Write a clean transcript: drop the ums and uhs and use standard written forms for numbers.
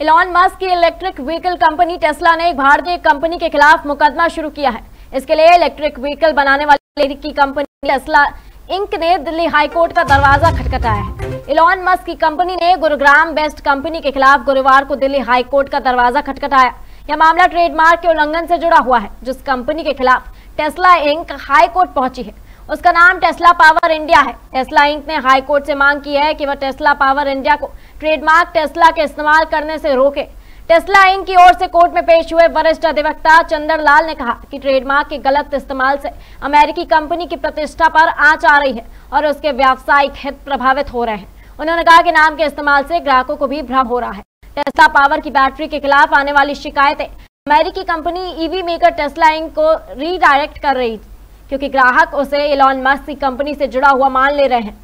Elon Musk की electric vehicle company Tesla ने एक भारतीय कंपनी के खिलाफ मुकदमा शुरू किया है। इसके लिए इलेक्ट्रिक व्हीकल बनाने वाली की कंपनी टेस्ला इंक ने दिल्ली हाईकोर्ट का दरवाजा खटखटाया है। इलॉन मस्क की कंपनी ने गुरुग्राम बेस्ड कंपनी के खिलाफ गुरुवार को दिल्ली हाईकोर्ट का दरवाजा खटखटाया। यह मामला ट्रेडमार्क के उल्लंघन से जुड़ा हुआ है। जिस कंपनी के खिलाफ टेस्ला इंक हाईकोर्ट पहुंची है उसका नाम टेस्ला पावर इंडिया है। टेस्ला इंक ने हाईकोर्ट से मांग की है कि वह टेस्ला पावर इंडिया को ट्रेडमार्क टेस्ला के इस्तेमाल करने से रोके। टेस्ला इंक की ओर से कोर्ट में पेश हुए वरिष्ठ अधिवक्ता चंदर लाल ने कहा कि ट्रेडमार्क के गलत इस्तेमाल से अमेरिकी कंपनी की प्रतिष्ठा पर आंच आ रही है और उसके व्यावसायिक हित प्रभावित हो रहे हैं। उन्होंने कहा कि नाम के इस्तेमाल से ग्राहकों को भी भ्रम हो रहा है। टेस्ला पावर की बैटरी के खिलाफ आने वाली शिकायतें अमेरिकी company EV maker Tesla Inc को रीडायरेक्ट कर रही थी, क्योंकि ग्राहक उसे इलॉन मस्क की कंपनी से जुड़ा हुआ मान ले रहे हैं।